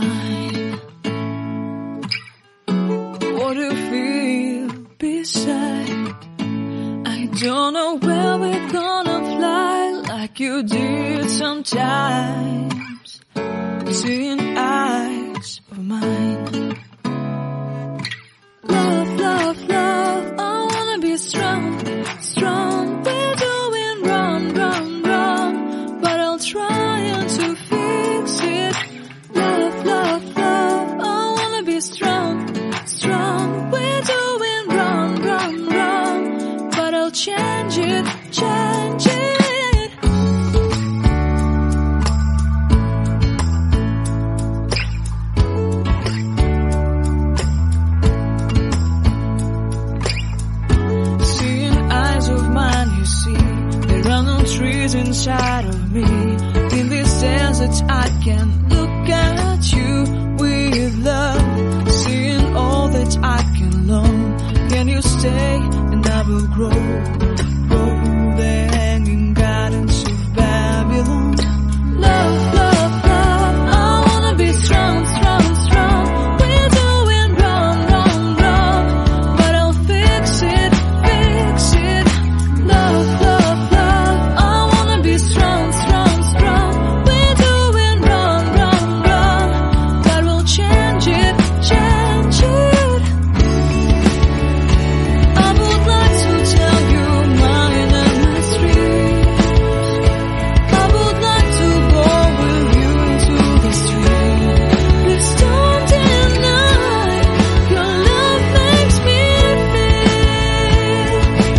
mine. What do you feel beside? I don't know where we're gonna fly like you did sometimes. Seeing eyes of mine. Love, love, love, I wanna be strong, strong. We're doing wrong, wrong, wrong, but I'll try to fix it. Love, love, love, I wanna be strong, strong. We're doing wrong, wrong, wrong, but I'll change it, change it. Trees inside of me. In this desert I can look at you with love. Seeing all that I can learn. Can you stay and I will grow? Grow the hanging gardens of Babylon. Love, love, love, I wanna be strong, strong, strong. We're doing wrong, wrong, wrong, but I'll fix it, fix it. Love, love, strong, strong, strong. We're doing wrong, wrong, wrong, but we'll change it, change it. I would like to tell you mine and my streets. I would like to go with you to the street. Please don't deny your love makes me feel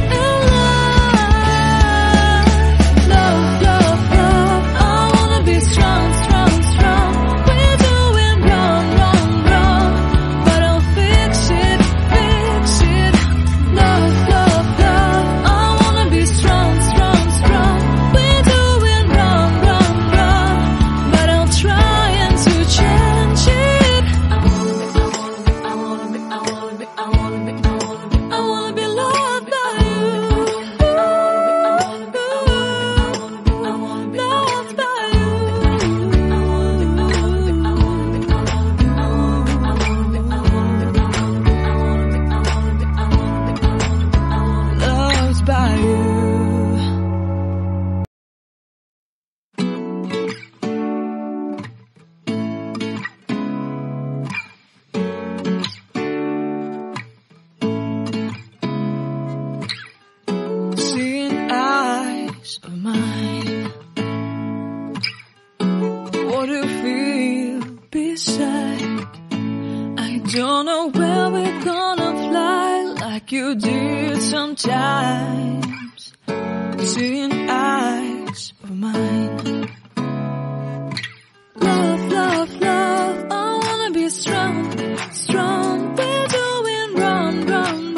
alive. Love, love, love, I wanna be strong, strong, strong. We're doing wrong, wrong, wrong, but I'll fix it, fix it. Love, love, love, I wanna be strong, strong, strong. We're doing wrong, wrong, wrong, but I'll try to change it. I wanna be loved by you. Loved by you. Loved by you. Seeing eyes of mine. What do you feel beside? I don't know where we're gonna fly like you did sometimes. Seeing eyes of mine. Love, love, love, I wanna be strong, strong. We're doing wrong, wrong,